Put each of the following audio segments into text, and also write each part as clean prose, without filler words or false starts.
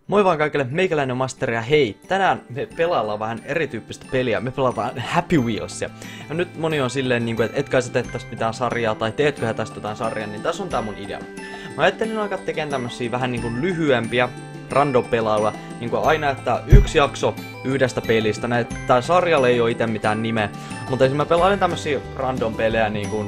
Moi vaan kaikille, meikäläinen on Masteri ja hei! Tänään me pelaillaan vähän erityyppistä peliä, me pelataan Happy Wheelsia. Ja nyt moni on silleen, että etkä sä teet tästä mitään sarjaa tai teetkö tästä jotain sarjaa, niin tässä on tää mun idea. Mä ajattelin alkaa tekemään tämmösiä vähän lyhyempiä random pelailuja, aina että yksi jakso yhdestä pelistä. Tää sarjalle ei oo ite mitään nimeä, mutta mä pelailen tämmösiä random pelejä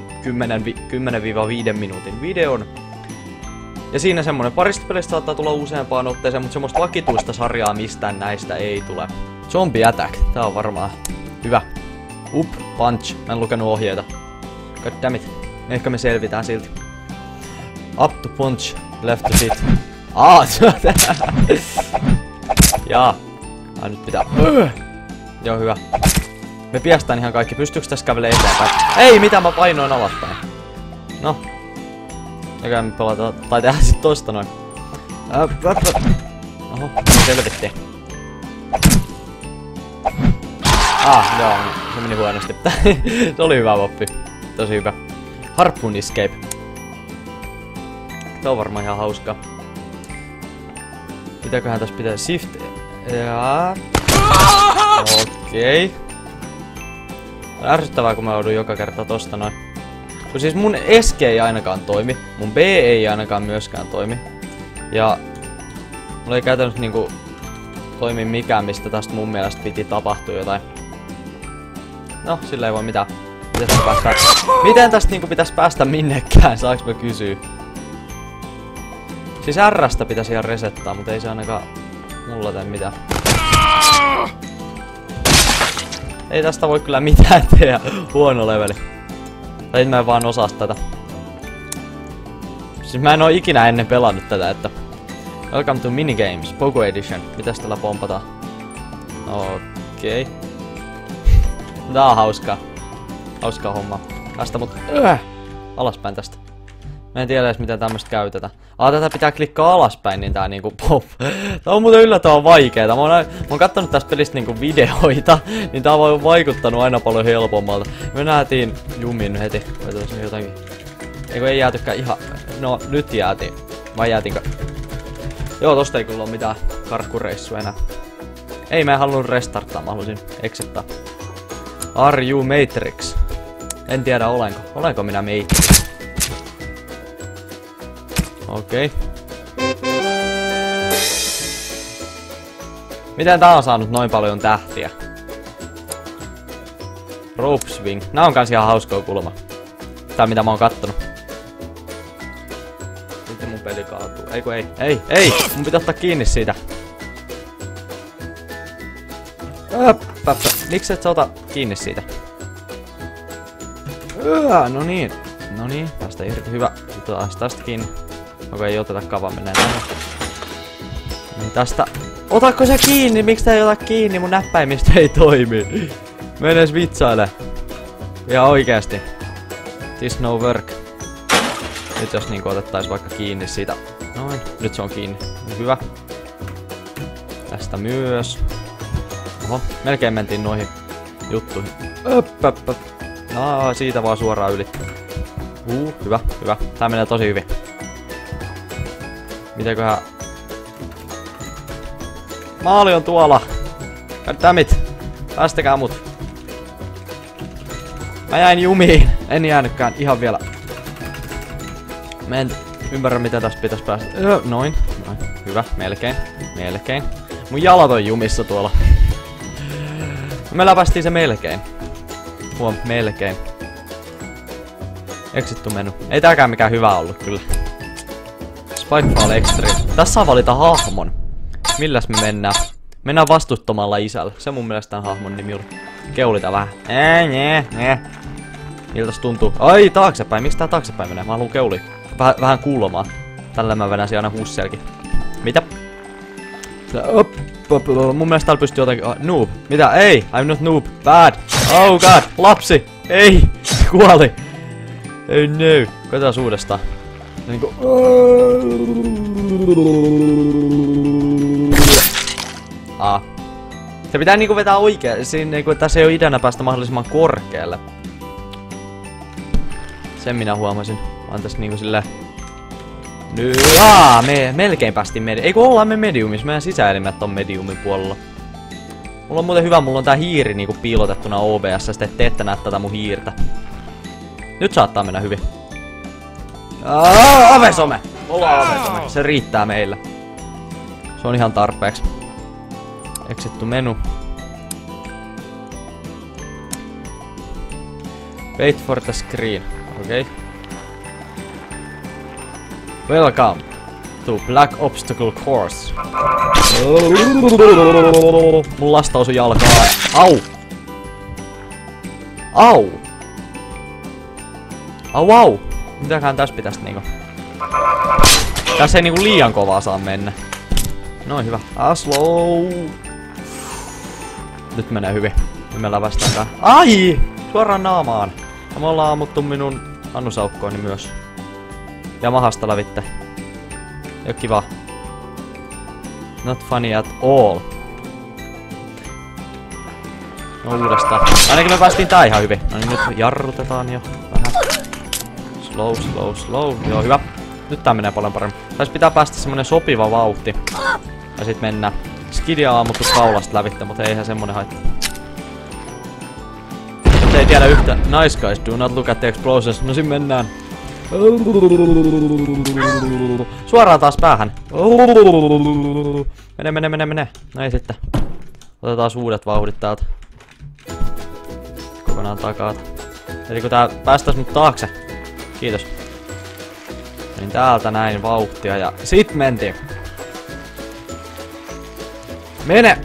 10-5 minuutin videon. Ja siinä semmonen parista pelistä saattaa tulla useampaan otteeseen, mutta semmoista vakituista sarjaa mistään näistä ei tule. Zombie Attack, tää on varmaan hyvä. Up, punch, mä en lukenut ohjeita. Goddammit, ehkä me selvitään silti. Up to punch, left to hit. Jaa. Nyt pitää. Joo, hyvä. Me piestään ihan kaikki. Pystyykö tässä kävelee eteenpäin? Ei, mitä mä painoin alaspäin? No. Eikä me pelata, tai tehdään sit tosta noin. Oho, selvittiin. Joo, se meni huonosti. Se oli hyvä voppi. Tosi hyvä. Harpoon Escape. Tää on varmaan ihan hauskaa. Mitäköhän tässä pitää? Shift. Okei. Ärsyttävää kun mä joudun joka kerta tosta noin. Kun siis mun SG ei ainakaan toimi, mun B ei ainakaan myöskään toimi. Ja mulla ei käytännössä toimi mikään, mistä tästä mun mielestä piti tapahtua jotain. No, sillä ei voi mitään. Miten tästä pitäis päästä minnekään, saaks mä kysyä? Siis R:stä pitäisi ihan resettaa, mutta ei se ainakaan mulla tee mitään. Ei tästä voi kyllä mitään tehdä, huono leveli. Tai mä en vaan osaa tätä. Siis mä en oo ikinä ennen pelannut tätä, että... Welcome to Minigames, Pogo Edition. Mitäs tällä pompataan? Okei. Tää on hauskaa. Hauskaa hommaa. Tästä mut... Alaspäin tästä. Mä en tiedä edes miten tämmöstä käytetään. Tätä pitää klikkaa alaspäin, niin tää pop. Tää on muuten yllättävän vaikeeta. Mä oon kattonut tästä pelistä videoita, niin tää on vaikuttanut aina paljon helpommalta. Me nähtiin jumin heti. Vai tuossa jotakin. Ei jäätykään ihan... No, nyt jäätiin. Vai jäätiinkö? Joo, tosta ei kyllä oo mitään karkkureissua enää. Ei, mä en halunnut restarttaa, mä halusin exittaa. Are you Matrix? En tiedä olenko. Olenko minä Matrix? Okei. Miten tää on saanut noin paljon tähtiä? Rope swing. Nää on kans ihan hauskoa kulma. Tää mitä mä oon kattonut. Nyt mun peli kaatuu. Ei! Mun pitää ottaa kiinni siitä. Miksi et sä ota kiinni siitä? No niin, tästä irti. Hyvä. Otetaan tästä kiinni. Okei, ei oteta kavaa, mennään tänne. Niin tästä. Otatko se kiinni? Miksi tää ei ota kiinni? Mun näppäimistä ei toimi. Mene edes vitsaile. Ihan oikeesti. This no work. Nyt jos otettais vaikka kiinni siitä. Noin. Nyt se on kiinni. Hyvä. Tästä myös. Oho, melkein mentiin noihin juttuihin. Siitä vaan suoraan yli. Hyvä. Tää menee tosi hyvin. Mitäköhän... Maali on tuolla! Goddammit! Päästäkää mut! Mä jäin jumiin! En jäänytkään ihan vielä. Mä en ymmärrä mitä tästä pitäis päästä. Noin. Hyvä. Melkein. Mun jalat on jumissa tuolla. Me läpästiin se melkein. Melkein. Exittu menu. Ei tääkään mikään hyvä ollut kyllä. Spikefall Extreme. Tässä saa valita hahmon. Milläs me mennään? Mennään vastuttomalla isällä. Se mun mielestä tämän hahmon nimi oli. Keulita vähän. Miltäs tuntuu? Ai taaksepäin. Miksi tää taaksepäin menee? Mä haluun keuli. Vähän kuulomaan. Tällä mä vedän aina husselkin. Mitä? Mun mielestä täällä pystyy jotakin... noob. Mitä? Ei! I'm not noob. Bad. Oh god. Lapsi. Ei. Kuoli. Ei no. Koitetaan uudestaan. Se pitää vetää oikein. Siinä tässä ei oo ideana päästä mahdollisimman korkealle. Sen minä huomasin. Vaan tässä silleen... Melkein päästiin ei kun ollaan me mediumissa, meidän sisäelimet on mediumin puolella. Mulla on muuten hyvä, mulla on tää hiiri niinku piilotettuna OBS, sitten te ette näe tätä mun hiirtä. Nyt saattaa mennä hyvin. Avesome! Ollaan avesome, se riittää meillä. Se on ihan tarpeeksi. Exit to menu. Wait for the screen. Okei. Okay. Welcome to Black Obstacle Course. Mun lasta osui jalkaan. Au! Au! Au! Mitäkään tässä pitäisi niinku? Tässä ei niinku liian kovaa saa mennä. Noin hyvä. Slow! Nyt menee hyvin. Nyt me lävästään tää. Ai! Suoraan naamaan. Ja me ollaan ammuttu minun annusaukkooni myös. Ja mahasta lävitte. Ei oo kiva. Not funny at all. No uudestaan. Ainakin me päästiin tää ihan hyvin. No niin nyt jarrutetaan jo vähän. Slow. Joo hyvä. Nyt tää menee paljon paremmin. Tässä pitää päästä semmonen sopiva vauhti. Ja sit mennään. Skidia on ammuttu kaulasta lävitte, mutta eihän semmonen haittaa. Mutta ei tiedä yhtä. Nice guys, do not look at the explosions. No sin mennään. Suoraan taas päähän. Mene. No ei sitten. Otetaan uudet vauhdit täältä. Kokonaan takaa. Eli kun tää päästäis mut taakse. Kiitos. Niin täältä näin vauhtia ja sit mentiin. Mene!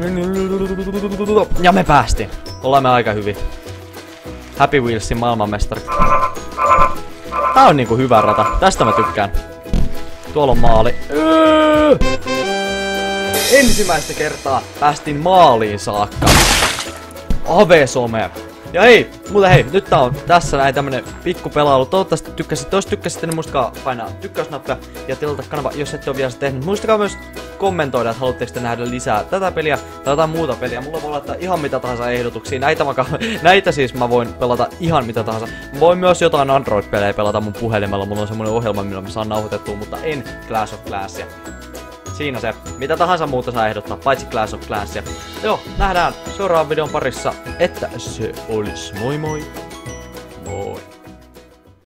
Ja me päästiin. Ollaan me aika hyvin. Happy Wheelsin maailmanmestari. Tää on niinku hyvä rata. Tästä mä tykkään. Tuolla on maali. Ensimmäistä kertaa päästiin maaliin saakka. Avesome. Ja hei, nyt tää on tässä näin tämmönen pikku pelailu. Toivottavasti tykkäsitte. Jos tykkäsitte, niin muistakaa painaa tykkäysnappia ja tilata kanava, jos ette ole vielä se tehnyt. Muistakaa myös kommentoida, että haluatteko te nähdä lisää tätä peliä tai jotain muuta peliä. Mulla voi laittaa ihan mitä tahansa ehdotuksia. Näitä siis mä voin pelata ihan mitä tahansa. Mä voin myös jotain Android-pelejä pelata mun puhelimella. Mulla on semmonen ohjelma, millä mä saan nauhoitettua, mutta en Clash of Classia. Siinä se. Mitä tahansa muuta saa ehdottaa, paitsi Clash of Classia. Joo, nähdään seuraavan videon parissa, että se olis moi moi!